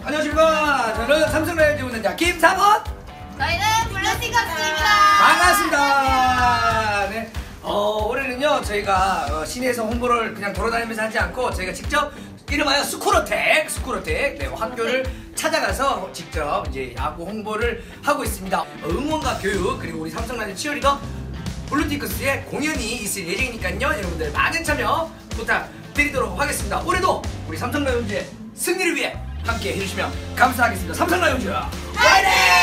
안녕하십니까. 저는 삼성라이온즈 운전자 김상원. 저희는 블루싱커스입니다. 반갑습니다. 네. 올해는요 저희가 시내에서 홍보를 그냥 돌아다니면서 하지 않고 저희가 직접 이름하여 스쿠로텍 네, 학교를 찾아가서 직접 이제 야구 홍보를 하고 있습니다. 응원과 교육 그리고 우리 삼성라이온즈 치어리더 블루팅커스의 공연이 있을 예정이니까요 여러분들 많은 참여 부탁드리도록 하겠습니다. 올해도 우리 삼성라이온즈의 승리를 위해 함께 해주시면 감사하겠습니다. 삼성라이온즈 화이팅!